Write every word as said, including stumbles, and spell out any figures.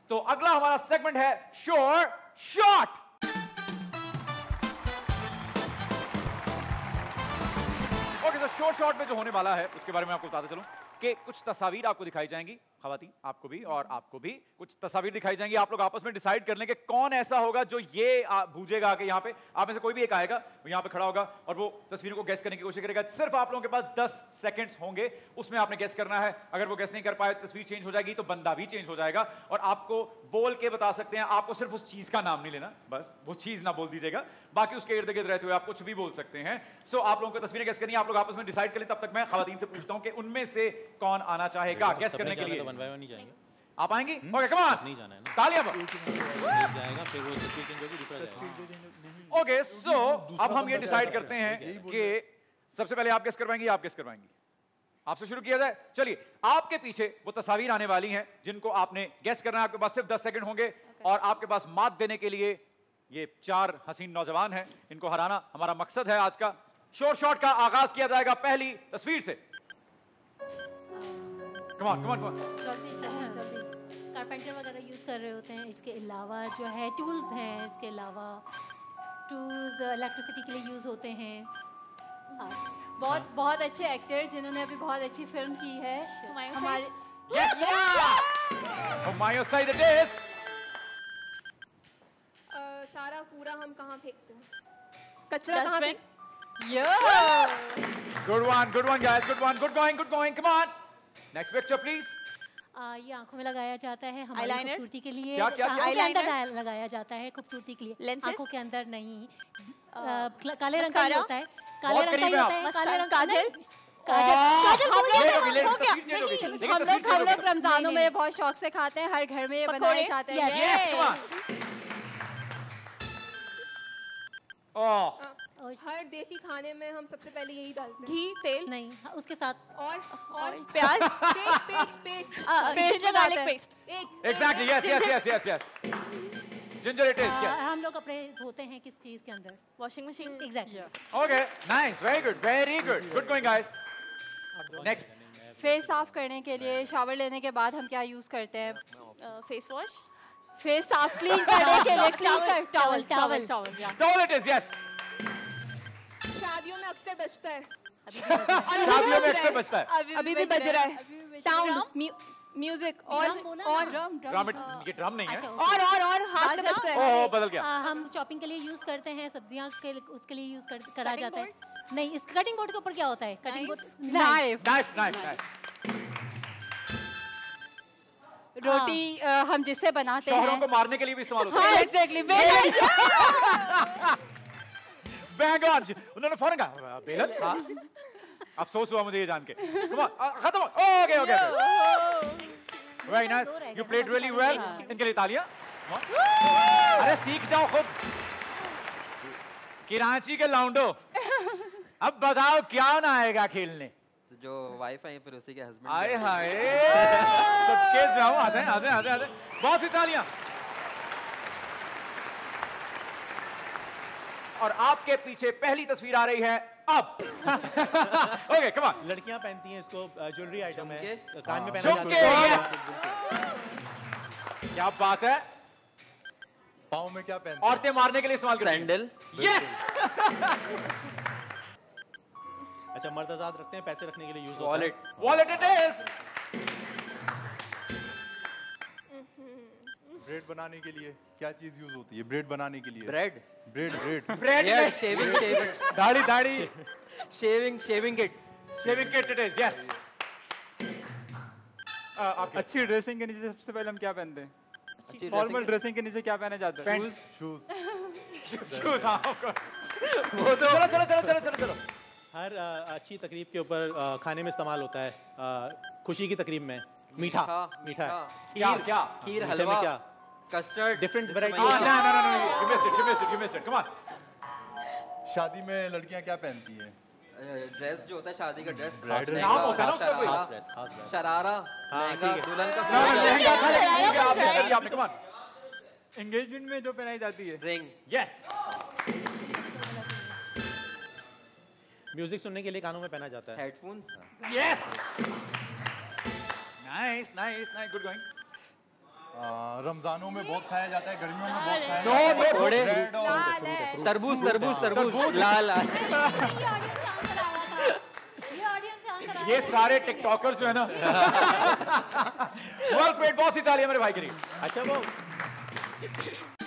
तो अगला हमारा सेगमेंट है श्योर शॉट। ओके, तो श्योर शॉट में जो होने वाला है उसके बारे में आपको बताते चलूं कि कुछ तस्वीर आपको दिखाई जाएंगी, खवातीन आपको भी और आपको भी कुछ तस्वीर दिखाई जाएंगी। आप लोग आपस में डिसाइड कर लें कि कौन ऐसा होगा जो ये भूजेगा आके यहाँ पे। आप में से कोई भी एक आएगा, वो यहाँ पे खड़ा होगा और वो तस्वीरों को गैस करने की कोशिश करेगा। सिर्फ आप लोगों के पास दस सेकंड्स होंगे, उसमें आपने गैस करना है। अगर वो गैस नहीं कर पाए, तस्वीर चेंज हो जाएगी, तो बंदा भी चेंज हो जाएगा और आपको बोल के बता सकते हैं। आपको सिर्फ उस चीज का नाम नहीं लेना, बस वो चीज ना बोल दीजिएगा, बाकी उसके इर्द गिर्द रहते हुए आप कुछ भी बोल सकते हैं। सो आप लोगों को तस्वीरें गैस करनी है, आप लोग आपस में डिसाइड करें। तब तक मैं खवातीन से पूछता हूं कि उनमें से कौन आना चाहेगा गैस करने के लिए। वन बाय वन नहीं जाएंगे, आप आएंगी? ओके, कम ऑन, नहीं जाना है ना, तालियां पर जाएगा, फिर वो तस्वीर चेंज होगी, दूसरा जाएगा। ओके, सो अब हम ये डिसाइड करते हैं कि सबसे पहले आप गेस करवाएंगी, आप गेस करवाएंगी। आपसे शुरू किया जाए। चलिए, आपके पीछे वो तस्वीर आने वाली हैं जिनको आपने गेस करना है। आपके पास सिर्फ दस सेकंड होंगे और आपके पास मात देने के लिए ये चार हसीन नौजवान हैं। इनको हराना हमारा मकसद है आज का। श्योर शॉट का आगाज किया जाएगा पहली तस्वीर से। Come on, come on, come on. जल्दी जल्दी। कारपेंटर वगैरह यूज कर रहे होते हैं। इसके अलावा जो है टूल्स हैं, इसके अलावा टूल्स इलेक्ट्रिसिटी के लिए यूज होते हैं। बहुत बहुत अच्छे एक्टर जिन्होंने अभी बहुत अच्छी फिल्म की है हमारे। Yes, Humayun Saeed it is. सारा कूड़ा हम कहाँ फेंकते हैं? कचरा कहाँ फेंक? Good one, good one guys, good one, good going, good going. Come on. Next picture please. आ, ये आंखों में लगाया जाता है हमारी खूबसूरती के लिए। क्या क्या आंखों के अंदर लगाया जाता है खूबसूरती के लिए। आंखों के अंदर नहीं, काले रंग का होता है, काले रंग का होता है, काले रंग काजल। काजल हम लोग हम लोग रमजानों में बहुत शौक से खाते हैं, हर घर में ये बनाए जाते हैं। हर देसी खाने में हम सबसे पहले यही डालते हैं। घी, तेल नहीं, उसके साथ और और प्याज, paste paste paste paste garlic paste. Exactly, yes, yes, yes, yes, yes. Ginger it is, yes. हम लोग कपड़े धोते हैं किस चीज के अंदर? Washing machine. Exactly. Okay, nice, very good, very good, good going guys. Next. Face साफ करने के लिए शावर लेने के बाद हम क्या यूज करते हैं? Face wash. फेस साफ क्लीन करने के लिए क्लीन कर towel towel towel towel it is, yes. शादियों में अक्सर बजता है। शादियों में अक्सर बजता है। अभी भी बज रहा है। साउंड, म्यूजिक और और ड्रम। ये ड्रम नहीं है। और और और हाथ से बजता है। ओह, बदल गया। हम चॉपिंग के लिए यूज करते हैं, सब्जियां के उसके लिए यूज करा जाता है। नहीं, इस कटिंग बोर्ड के ऊपर क्या होता है? Cutting board, knife knife knife. रोटी हम जिससे बनाते हैं, शोहरों को मारने के लिए भी इस्तेमाल होता है। हाँ, एग्जैक्टली। बैंगन, उन्होंने फौरन कहा बेलन। हाँ, अफसोस हुआ मुझे ये जान के। Come on, खत्म। Okay okay. Very nice. You played really well. इनके लिए तालियां। अरे सीख जाओ खुद। कराची के लाउंडो, अब बताओ क्या ना आएगा खेलने? तो जो वाइफ है फिर उसी के हस्बैंड। आए हाय, सबके जाओ, हंसे हंसे हंसे हंसे। बहुत सी तालियां। और आपके पीछे पहली तस्वीर आ रही है अब। Okay, come on. लड़कियां पहनती हैं इसको, ज्वेलरी आइटम है, कान में पहना जाता है। यस, क्या बात है। पाँव में क्या पहनते हैं? औरतें मारने के लिए इस्तेमाल करती हैं। सैंडल। यस। अच्छा, मर्द आजाद रखते हैं, पैसे रखने के लिए यूज होता है। Wallet, wallet it is. Bread बनाने के लिए क्या चीज यूज होती है? ब्रेड बनाने के लिए bread bread bread bread. Shaving shaving दाढ़ी दाढ़ी। Shaving shaving kit shaving kit it is, yes. अच्छी ड्रेसिंग के नीचे सबसे पहले हम क्या पहनते हैं? फॉर्मल ड्रेसिंग के नीचे क्या पहने जाते हैं? शूज। शूज, हाँ ऑफ कोर्स। वो तो चलो चलो चलो चलो चलो चलो। हर uh, अच्छी तकरीब के ऊपर uh, खाने में इस्तेमाल होता है। uh, खुशी की तकरीब में मीठा मीठा क्या क्या खीर, मीठे हलवा, में क्या? Custard, different variety. No no no no, you missed it, you missed it, you missed it. Come on. शादी में लड़कियां क्या पहनती हैं? ड्रेस जो होता है शादी का ड्रेस। नाम होता है ना उसका कोई? खास ड्रेस, खास ड्रेस। शरारा, लहंगा, दुल्हन का लहंगा था, लेकिन आपने कर दिया आपने। Come on. एंगेजमेंट में जो पहनाई जाती है? रिंग। यस। म्यूजिक सुनने के लिए कानों में पहना जाता है। Headphones. Yes. Nice nice nice, good going. रमजानों में बहुत खाया जाता है, गर्मियों में बहुत खाया नो जाता है। नो थोड़े Bread और तरबूज तरबूज तरबूज लाल लाल ये सारे टिकटॉकर्स जो है ना वेल प्लेड, बहुत सी तालियां मेरे भाई के लिए। अच्छा वो